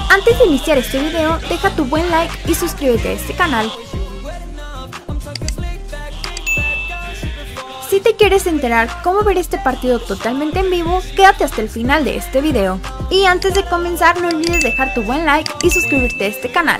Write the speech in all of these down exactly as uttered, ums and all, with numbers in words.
Antes de iniciar este video, deja tu buen like y suscríbete a este canal. Si te quieres enterar cómo ver este partido totalmente en vivo, quédate hasta el final de este video. Y antes de comenzar, no olvides dejar tu buen like y suscribirte a este canal.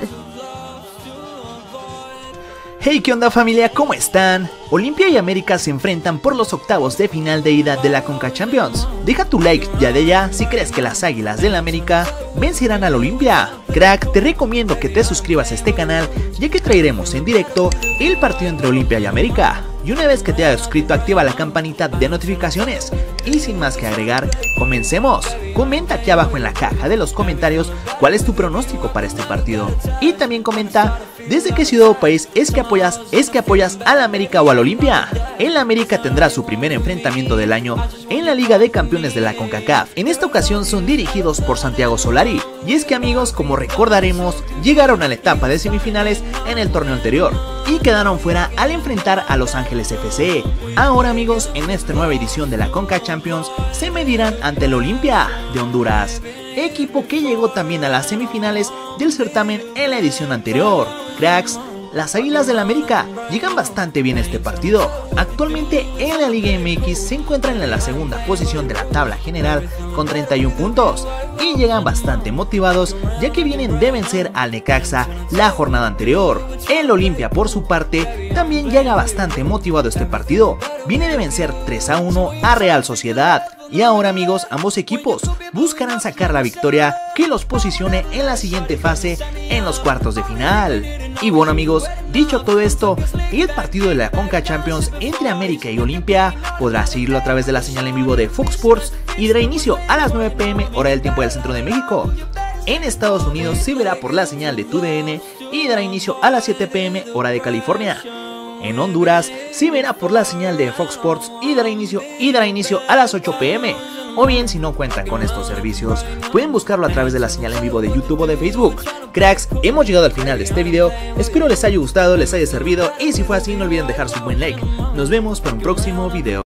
Hey, ¿qué onda familia? ¿Cómo están? Olimpia y América se enfrentan por los octavos de final de ida de la Conca Champions. Deja tu like ya de ya si crees que las Águilas del América vencerán al Olimpia. Crack, te recomiendo que te suscribas a este canal, ya que traeremos en directo el partido entre Olimpia y América. Y una vez que te hayas suscrito, activa la campanita de notificaciones. Y sin más que agregar, comencemos. Comenta aquí abajo en la caja de los comentarios cuál es tu pronóstico para este partido. Y también comenta desde qué ciudad o país es que apoyas, es que apoyas al América o al Olimpia. El América tendrá su primer enfrentamiento del año en la Liga de Campeones de la CONCACAF. En esta ocasión son dirigidos por Santiago Solari. Y es que amigos, como recordaremos, llegaron a la etapa de semifinales en el torneo anterior y quedaron fuera al enfrentar a Los Ángeles F C. Ahora amigos, en esta nueva edición de la Conca Champions se medirán ante el Olimpia de Honduras, equipo que llegó también a las semifinales del certamen en la edición anterior. Cracks, las Águilas del América llegan bastante bien a este partido. Actualmente en la Liga M X se encuentran en la segunda posición de la tabla general con treinta y un puntos y llegan bastante motivados, ya que vienen de vencer al Necaxa la jornada anterior. El Olimpia por su parte también llega bastante motivado a este partido, viene de vencer tres a uno a Real Sociedad. Y ahora amigos, ambos equipos buscarán sacar la victoria que los posicione en la siguiente fase en los cuartos de final. Y bueno amigos, dicho todo esto, el partido de la Conca Champions entre América y Olimpia podrá seguirlo a través de la señal en vivo de Fox Sports y dará inicio a las nueve p m hora del tiempo del centro de México. En Estados Unidos se verá por la señal de T U D N y dará inicio a las siete p m hora de California. En Honduras se verá por la señal de Fox Sports y dará inicio, y dará inicio a las ocho p m O bien, si no cuentan con estos servicios, pueden buscarlo a través de la señal en vivo de YouTube o de Facebook. Cracks, hemos llegado al final de este video, espero les haya gustado, les haya servido y si fue así no olviden dejar su buen like. Nos vemos para un próximo video.